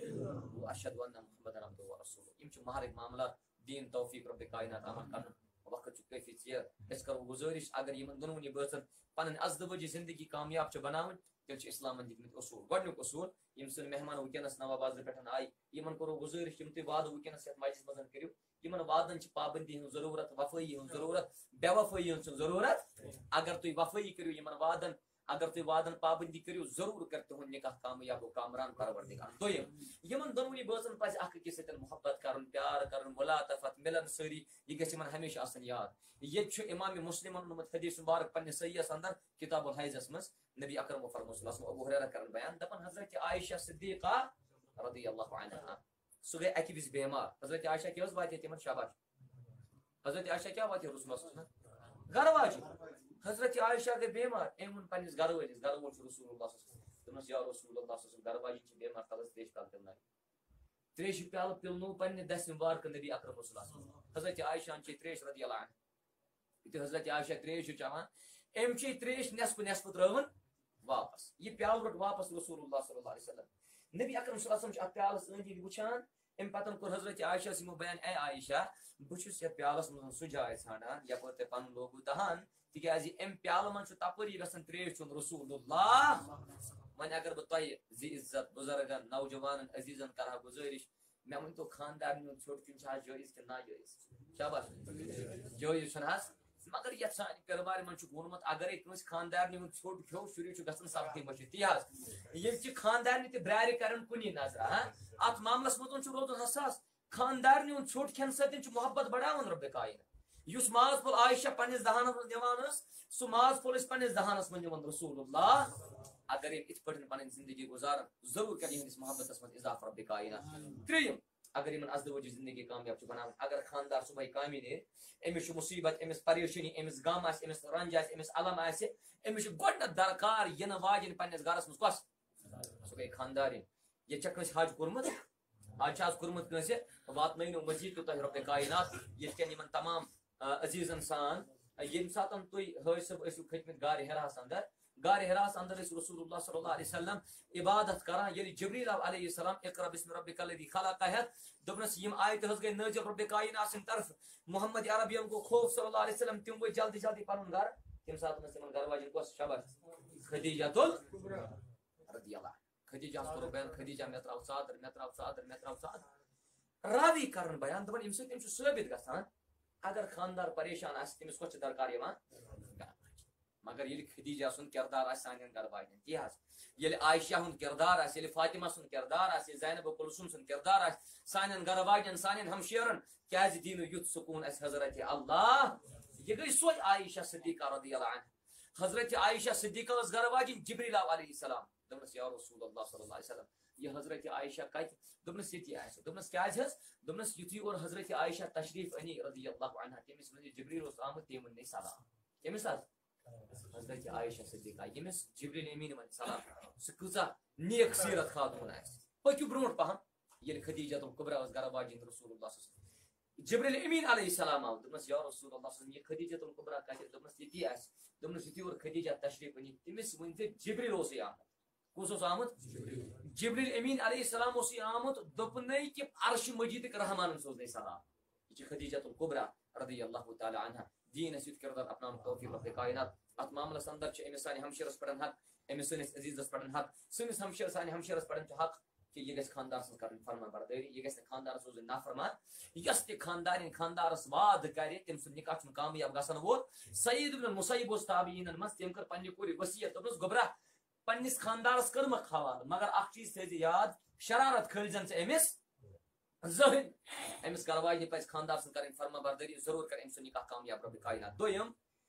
A: الہ واشہدُ ان محمدًا عبدُہ ورسوٗلُہ یِم چھِ مہرٕکۍ معاملات دین توفیق رب کائنات عمل کرنہٕ وقت کافی ژیر أسۍ کرو گزٲرِش اگر یِمن دۄنوٕنی بٲژن پنٕنۍ ازدوٲجی زندگی کامیاب چھِ بناوٕنۍ تیٚلہِ چھِ اِسلامن دِتمٕتۍ اصوٗل گۄڈنیُک اصوٗل یِم سٲنۍ مہمان وٕنکیٚنس نوا بازرٕ پٮ۪ٹھ آیہِ یِمن کوٚرو گزٲرِش یِم تُہۍ وعدٕ وٕنکیٚنس یتھ مجلسس منٛز کٔرِو یِمن وعدن چھِ پابندی ہٕنٛز ضروٗرت وفٲیی ہٕنٛز ضروٗرت بے وفٲیی ہٕنٛز چھِ ضروٗرت اگر تُہۍ وفٲیی کٔرِو یِمن وعدن اگر تُہۍ وعدن پابندی کٔرِو ضروٗر کر تُہُنٛد نکاح کامیاب و کامران پروردگار دوٚیِم یِمن دۄنوٕنی بٲژن پزِ اکھ أکِس سۭتۍ محبت کرُن پیار کرُن مُلاطفت مِلن سٲری یہِ گژھِ یِمن ہمیشہ آسٕنۍ یاد ییٚتہِ چھُ امام مسلمن ووٚنمُت حدیث مبارک پننِس صحیحس اندر کتاب الحیضس منٛز نبی اکرم فرموو صلی اللہ علیہ وسلم ابو ہریرہ کرن بیان دپان حضرت عائشہ صدیقہ رضی اللہ عنہا سُہ گٔے اکہِ وِزِ بیمار حضرت عائشہ کیٛاہ حظ واتہِ تِمن شاباش حضرت عائشہ کیٛاہ واتہِ رسول اللہ صلی اللہ علیہ وسلم گرٕ واجہِ حضرت عائشہ گٔے بیمار أمۍ ووٚن پننِس گرٕ وٲلِس گرٕ وول چھُ رسول اللہ صلی اللہ علیہ وسلم دوٚپنس یا رسول اللہ صلی اللہ علیہ وسلم گرٕ واجِنۍ چھِ بیمار تلس تریش پیالہٕ پِلنٲیِو تریشہِ پیالہٕ پِلنوو پننہِ دسہِ مبارکہٕ نبی اکرم صلی اللہ علیہ وسلم حضرت عائشہ چے تریش رضی اللہ عنہ یُتھُے حضرت عائشہ تریش چھُ چٮ۪وان أمۍ چے تریش نٮ۪صفہٕ نٮ۪صفہٕ ترٲوٕن واپس یہِ پیالہٕ روٚٹ واپس رسول اللہ صلی اللہ علیہ وسلم نبی اکرم صلی اللہ علیہ وسلم چھُ اتھ پیالس أنٛدۍ أنٛدۍ وٕچھان أمۍ پتہٕ کوٚر حضرت عائشہ ہس یِمو بیان اے عائشہ بہٕ چھُس یتھ پیالس منٛز سُہ جاے ژھانڈان یپٲرۍ تۄہہِ پنُن لوگوٗ دہان تِکیازِ اَمہِ پیالہٕ منٛز چھُ تپٲری گژھان تریش چیوٚن رسول اللہ وۄنۍ اگر بہٕ تۄہہِ زِ عزت بُزرگن نوجوانن عزیٖزن کرہا گُزٲرِش مےٚ ؤنۍتو خاندارنہِ ہُنٛد ژھیوٚٹ کھیوٚن چھا حظ جٲیز کِنہٕ ناجٲیز شاباش جٲیز چھُنہٕ حظ مگر یتھ سانہِ پیروارِ منٛز چھُکھ ووٚنمُت اگرے کٲنٛسہِ خاندارنہِ ہُنٛد ژھیوٚٹ کھیوٚو شُرِس چھُ گژھان سبقٕے مٔشِد تی حظ ییٚلہِ چہِ خاندارنہِ تہِ برارِ کرن کُنی نظرا اتھ معاملس منٛز چھُ روزُن حساس خاندارنہِ ہُنٛد ژھیوٚٹ کھٮ۪نہٕ سۭتۍ چھُ محبت بڑاوان رۄبِ کاینات یُس ماز پھوٚل عائشہ پننِس دہانس منٛز نِوان ٲس سُہ ماز پھوٚل ٲسۍ پننِس دہانس منٛز نِوان رسول اللہ اگر یِم یِتھ پٲٹھۍ پنٕنۍ زندگی گُزارن ضروٗر کرِ یِہنٛدِس محبتس منٛز اضافہٕ رۄبِ کاینات ترٛیٚیِم اگر یِمن ازدوٲجی زندگی کامیاب چھِ بناوٕنۍ اگر خاندار صبحٲے کامہِ نیرِ أمِس چھُ مُصیبت أمِس پریشٲنی أمِس غم آسہِ أمِس رنج آسہِ أمِس الم آسہِ أمِس چھُ گۄڈٕنیتھ درکار یِنہٕ واجیٚنۍ پننِس گرس منٛز کۄس سۄ گٔے خاندارِنۍ ییٚتہِ چھا کٲنٛسہِ حج کوٚرمُت حج چھا حظ کوٚرمُت کٲنٛسہِ واتنٲیِو مزیٖد تہِ تۄہہِ رۄبِ کاینات ییٚتہِ کٮ۪ن یِمن تمام عزیٖزن سان ییٚمہِ ساتہٕ تُہۍ حٲج صٲب ٲسِو کھٔتۍمٕتۍ غارِ حراہس اندر غارِ حراہس اندر ٲسۍ رسول اللہ صلی اللہ علیہ وسلم عبادت کران ییٚلہِ جبریٖل آو علیہ السلام اقرا بسم ربک الذی خلق ہٮ۪تھ دوٚپنس یِم آیتہٕ حظ گٔے نٲزِل رۄبِ کاینات سٕنٛدِ طرفہٕ محمد عربین گوٚو خوف صلی اللہ علیہ وسلم تِم ؤتھۍ جلدی جلدی پنُن گرٕ تمہِ ساتہٕ ٲس تِمن گرٕ واجٮ۪ن کۄس شاباش خدیجہ رضی اللہ خدیجہس کوٚرُکھ بیان خدیجہ مےٚ ترٛاو ژادر مےٚ ترٛاو ژادر مےٚ ترٛاو ژادر راوی کرن بیان دپان اَمہِ سۭتۍ تٔمِس چھُ ثٲبت گژھان اگر خاندار پریشان آسہِ تٔمِس کۄس چھِ درکار یِوان مگر ییٚلہِ خدیجہ سُنٛد کردار آسہِ سانٮ۪ن گرٕ واجٮ۪ن تی حظ ییٚلہِ عائشہ ہُنٛد کردار آسہِ ییٚلہِ فاطمہ سُنٛد کردار آسہِ ییٚلہِ زینب کلثوم سُنٛد کردار آسہِ سانٮ۪ن گرٕ واجٮ۪ن سانٮ۪ن ہمشیرن کیازِ دی نہٕ یُتھ سکوٗن اَسہِ حضرت اللہ یہِ گٔے سۄے عائشہ صدیقہ رضی اللہ عنہا حضرت عائشہ صدیقہ ٲس گرٕ واجٮ۪ن جبریٖل آو علیہ السلام دوٚپنس یا رسول اللہ صلی اللہ علیہ وسلم یہ حضرت عائشہ کتہِ دوٚپنس ییٚتی آسہِ دوٚپنس کیازِ حظ دوٚپنس یُتھُے اور حضرت عائشہ تشریف أنی رضی اللہ عنہا تٔمِس ؤنۍ جبریٖل اوس آمُت تٔمۍ ووٚننَے سلام کٔمِس حظ حضرت عائشہ صدیقہ ییٚمِس جبریٖل امیٖن وَنہِ سلام سُہ کۭژاہ نیک سیرت خاتوٗن آسہِ پٔکِو برونٛٹھ پہم ییٚلہِ خدیجہ الکبریٰ ٲس گرٕ واجٮ۪ن رسول اللہ صلی اللہ علیہ وسلم جبریٖل امیٖن علیہ السلام آو دوٚپنس یا رسول اللہ صلی اللہ علیہ وسلم یہِ خدیجہ الکبریٰ کتہِ دوٚپنس ییٚتی آسہِ دوٚپنس یُتھُے اور خدیجہ تشریف أنی تٔمِس ؤنۍ زِ جبریٖل اوسُے آمُت کُس اوس آمُت جبریٖل امیٖن علیہ السلام اوسُے آمُت دوٚپنَے کہِ عرشِ مجیٖدٕکۍ رحمانن سوزنَے سلام یہِ چھِ خدیجہ الکبریٰ رضی اللہ تعالیٰ عنہا دیٖن اَسہِ یُتھ کردار اپناونُک توفیٖق رۄبِ کاینات اتھ معاملس اندر چھُ أمِس سانہِ ہمشیرس پٮ۪ٹھ حق أمِس سٲنِس عزیٖزس پٮ۪ٹھ حق سٲنِس ہمشیر سانہِ ہمشیرس پٮ۪ٹھ چھُ حق کہ یہ گژھِ خاندار سٕنٛز کرٕنۍ فرما بردٲری یہِ گژھِ نہٕ خاندارس روزٕنۍ نافرمان یۄس تہِ خاندارِنۍ خاندارس وعدٕ کرِ تٔمۍ سُنٛد نکاح چھُنہٕ کامیاب گژھن وول سعید بن المسیب اوس تابعیٖنن منٛز تٔمۍ کٔر پننہِ کورِ ؤصیت دوٚپنس گوٚبرا پننِس خاندارس کٔرمکھ حوالہٕ مگر اکھ چیٖز تھٲیزِ یاد شرارت کھٲلزن ژٕ أمِس زٕہٕنۍ أمِس گرٕ واجنہِ پزِ خاندار سٕنٛز کرٕنۍ فرما بردٲری ضروٗر کرِ أمۍ سُنٛد نکاح کامیاب رۄبِ کاینات دوٚیِم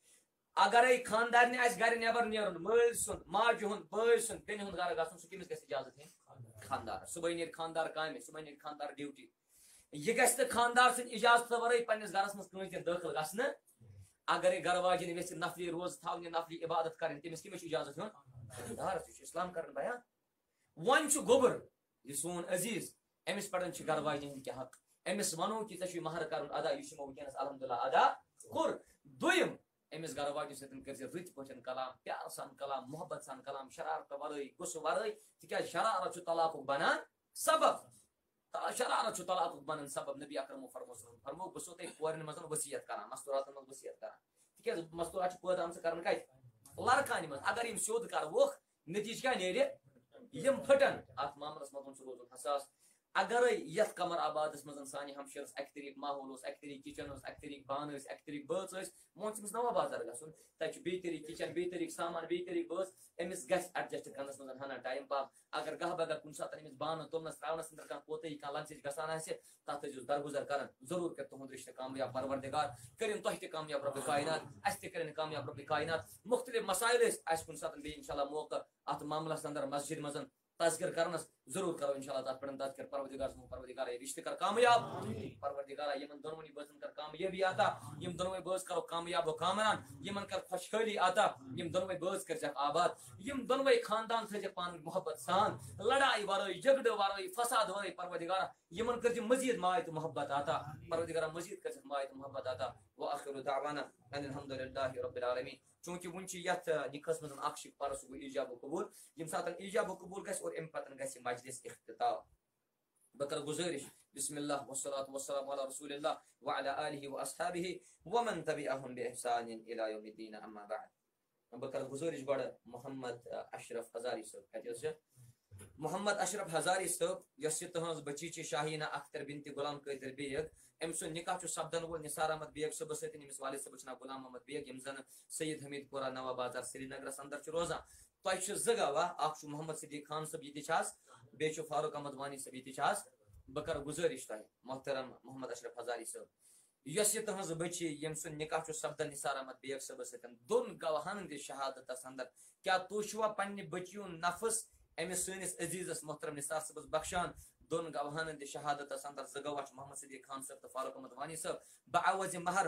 A: اگرے خاندارنہِ آسہِ گرِ نیبر نیرُن مٲلۍ سُنٛد ماجہِ ہُنٛد بٲے سُنٛد بیٚنہِ ہُنٛد گرٕ گژھُن سُہ کٔمِس گژھِ اجازت ہیٚنۍ خاندار صبحٲے نیرِ خاندار کامہِ صبحٲے نیرِ خاندار ڈیوٹی یہِ گژھِ نہٕ خاندار سٕنٛدِ اجازتہٕ ورٲے پننِس گرس منٛز کٲنٛسہِ تہِ دٲخل گژھنہٕ اگرے گرٕ واجٮ۪ن یژھِ نفلی روزٕ تھاونہِ نفلی عبادت کرٕنۍ تٔمِس کٔمِس چھُ اجازت ہیوٚن خاندارس یہِ چھُ اسلام کران بیان وۄنۍ چھُ گوٚبُر یہِ سون عزیٖز أمِس پٮ۪ٹھ چھِ گرٕ واجنہِ ہٕنٛدۍ کیٚنٛہہ حق أمِس وَنو کہِ ژےٚ چھُے مہر کرُن ادا یُس یِمو وٕنکیٚنس الحمدللہ ادا کوٚر دوٚیِم أمِس گرٕ واجنہِ سۭتۍ کٔرۍ زِ رٕتۍ پٲٹھۍ کلام پیار سان کلام محبت سان کلام شرارتہٕ ورٲے غُصہٕ ورٲے تِکیازِ شرارت چھُ طلاقُک بنان سبب شرارت طلاق بنن سبب نبی اکرم فرمو بسو تہ کورن مزن وصیت کران مستورات مز وصیت کران تکیاز مستورات پٲدٕ آمژٕ کرنہٕ کتہِ لڑکانہِ منٛز اگر یِم سیوٚد کروکھ نتیجہ کیٛاہ نیرِ یِم پھٹن اتھ معاملس منٛز سُہ روزُن حساس اگرے یتھ قمر آبادس منٛز سانہِ ہمشیرس اکہِ طریقہٕ ماحول اوس اکہِ طریقہٕ کچن اوس اکہِ طریقہٕ بانہٕ ٲسۍ اکہِ طریقہٕ بٲژ ٲسۍ وۄنۍ چھُ أمِس نوا بازار گژھُن تتہِ چھُ بیٚیہِ طریقہٕ کچن بیٚیہِ طریقہٕ سامان بیٚیہِ طریقہٕ بٲژ أمِس گژھِ ایڈجسٹ کرنس منٛز ہنا ٹایم پاپ اگر گاہ بگاہ کُنہِ ساتہٕ أمِس بانہٕ تُلنس تراونس انٛدر کانٛہہ کوتٲہی کانٛہہ لنچٕچ گژھان آسہِ تتھ ٲسۍزِہوس درگُزر کران ضروٗر کرِ تُہُنٛد رشتہٕ کامیاب پروردگار کٔرِن تۄہہِ تہِ کامیاب رۄبِ کاینات اسہِ تہِ کٔرِن کامیاب رۄبِ کاینات مختلف مسائل ٲسۍ اسہِ کُنہِ ساتہٕ بیٚیہِ انشاءاللہ موقع اتھ معاملس انٛدر مسجد منٛز تذکر کرنس ضرور کرو انشاءاللہ تتھ پٮ۪ٹھ تذکر پروردگار سُنٛد پروردگار رشتہٕ کر کامیاب پروردگار یمن دۄنوٕنی بٲژن کر کامیٲبی عطا یم دۄنوے بٲژ کرو کامیاب و کامران یمن کر خوشحٲلی عطا یم دۄنوے بٲژ کٔرزٮ۪کھ آباد یم دۄنوے خاندان تھٲیزٮ۪کھ پانہٕ محبت سان لڑائی ورٲے جھگڑٕ ورٲے فساد ورٲے پروردگار یمن کٔرزِ مزید ماے تہٕ محبت عطا پروردگار مزید کٔرزٮ۪کھ ماے تہٕ محبت عطا وآخر دعوانا ان الحمد للہ رب العالمین چونکہ ون یتھ نکاحس منٛز اکھ شک پرس سُہ گوٚو ایجاب و قبول یم ساتن ایجاب و قبول گژھِ اور امہِ پتہٕ گژھِ مجلس اختتام بہٕ کرٕ گُزٲرِش بسم اللہ والصلاة والسلام على رسول اللہ وعلى آلہ واصحابہ ومن تبعهم بإحسان الى یوم الدین اما بعد بہٕ کرٕ گُزٲرِش گۄڈٕ محمد اشرف ہزاری صٲب کتہِ حظ چھِ محمد اشرف ہزاری صٲب یۄس یہِ تٕہٕنٛز بچی چھِ شاہینہ اختر بنتِ غلام قٲدر بیگ أمۍ سُنٛد نکاح چھُ سپدن وول نثار احمد بیگ صٲبس سۭتۍ أمِس والد صٲبس چھُ ناو غلام محمد بیگ یِم زن سید حمید پورہ نوا بازار سری نگرس اندر چھِ روزان تۄہہِ چھِ زٕ گواہ اکھ چھُ محمد صدیق خان صٲب ییٚتہِ چھِ آز بیٚیہِ چھُ فاروق احمد وانی صٲب ییٚتہِ چھِ آز بہٕ کرٕ گُزٲرِش تۄہہِ محترم محمد اشرف ہزاری صٲب یۄس یہِ تٕہٕنٛز بچی ییٚمہِ سُنٛد نکاح چھُ سپدن نثار احمد بیگ صٲبس سۭتۍ دۄن گواہن ہٕنٛدِس شہادتس اندر کیٛاہ تُہۍ چھُوا پننہِ بچی ہُنٛد نفس أمِس سٲنِس عزیٖزس محترم نثار صٲبس بخشان دۄن گواہن ہٕنٛدِس شہادتس اندر زٕ گواہ چھِ محمد صدیق خان صٲب تہٕ فاروق احمد وانی صٲب بعوض مہر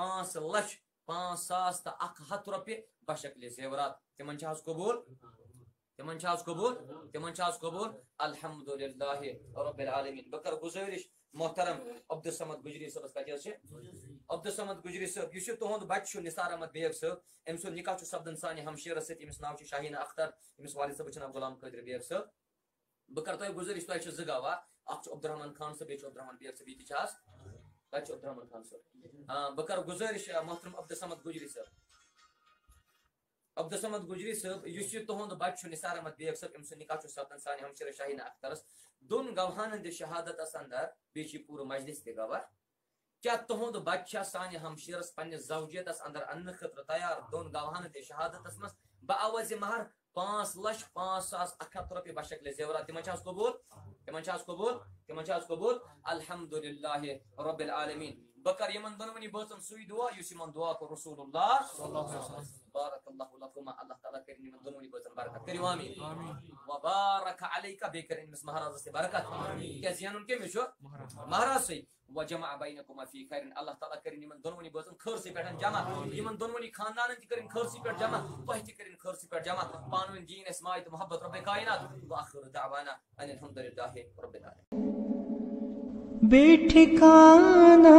A: 5,05,100 رۄپیہِ بشکلِ زیورات تِمن چھِ حظ قبوٗل تِمن چھِ حظ قبوٗل تِمن چھِ حظ قبوٗل الحمدللہ رب العالمین بہٕ کرٕ گُزٲرِش محترم عبدالصمد گجری صٲبس کتہِ حظ چھِ عبدالصمد گجری صٲب یُس یہِ تُہُنٛد بچہِ چھُ نثار احمد بیگ صٲب أمۍ سُنٛد نکاح چھُ سپدن سانہِ ہمشیرس سۭتۍ أمِس ناو چھُ شاہینہ اختر أمِس والد صٲبس چھُ ناو غلام قٲدر بیگ صٲب بہٕ کرٕ تۄہہِ گُزٲرِش تۄہہِ چھِ زٕ گواہ اکھ چھُ عبدالرحمان خان صٲب بیٚیہِ چھُ عبدالرحمان بیگ صٲب ییٚتہِ چھِ آز کتہِ چھُ عبدالرحمان خان صٲب بہٕ کرٕ گُزٲرِش محترم عبدالصمد گجری صٲب عبدالصمد گجری صٲب یُس یہِ تُہُنٛد بچہِ چھُ نثار احمد بیگ صٲب أمۍ سُنٛد نکاح چھُ سپدن سانہِ ہمشیرس شاہینہ اخترس دۄن گواہن ہٕنٛدِس شہادتس اندر بیٚیہِ چھِ یہِ پوٗرٕ مجلس تہِ گواہ کیٛاہ تُہُنٛد بچہِ چھا سانہِ ہمشیرس پننِس زوجیتس اندر اننہٕ خٲطرٕ تیار دۄن گواہن ہٕنٛدِس شہادتس منٛز بعوض مہر 5,05,100 رۄپیہِ بشکلِ زیورات تِمن چھِ حظ قبوٗل تِمن چھِ حظ قبوٗل تِمن چھِ حظ قبوٗل الحمدللہ رب العالمین بہٕ کرٕ یِمن دۄنوٕنی بٲژن سُے دعا یُس یِمن دعا کوٚر رسول اللہ بارک اللہ لکما اللہ تعالیٰ کٔرِنۍ یِمن دۄنوٕنی بٲژن برکت کٔرِو آمیٖن وبارک علیکہ بیٚیہِ کٔرِنۍ أمِس مہرازس تہِ برکت تِکیٛازِ زینُن کٔمِس چھُ مہرازسٕے وجمع بینکما فی خیرٍ اللہ تعالیٰ کٔرِنۍ یِمن دۄنوٕنی بٲژن خٲرسٕے پٮ۪ٹھ جمع یِمن دۄنوٕنی خاندانن تہِ کٔرِنۍ خٲرسٕے پٮ۪ٹھ جمع تۄہہِ تہِ کٔرِنۍ خٲرسٕے پٮ۪ٹھ جمع پانہٕ ؤنۍ دِیِن اَسہِ ماے تہٕ محبت رۄبِ کاینات وآخر دعوانا ان الحمدللہ رب العالمین
B: بے ٹھکانہ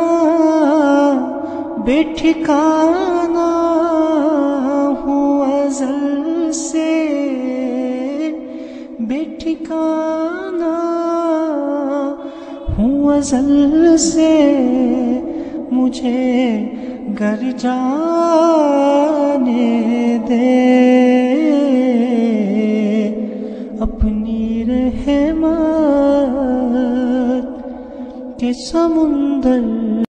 B: ہوں ازل سے بے ٹھکانہ ہوں ازل سے مجھے گھر جانے دے اپنی رحمت کے سمندر